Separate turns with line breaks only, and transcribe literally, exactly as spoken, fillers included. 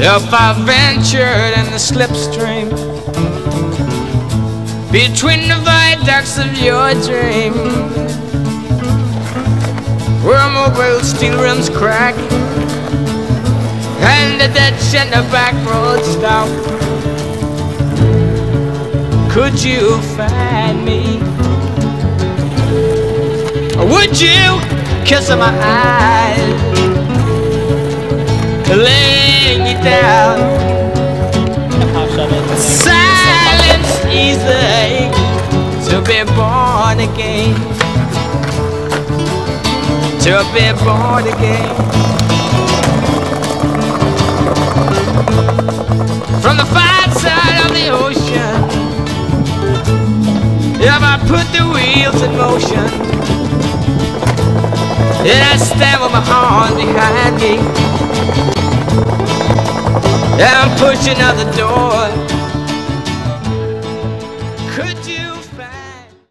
If I ventured in the slipstream between the viaducts of your dream, where mobile steel rims crack and the ditch and the back road stop, could you find me? Or would you kiss my eyes, laying you down? Silence easy to be born again, to be born again. From the far side of the ocean, if I put the wheels in motion, and I stand with my arms behind me, and I'm pushing out the door,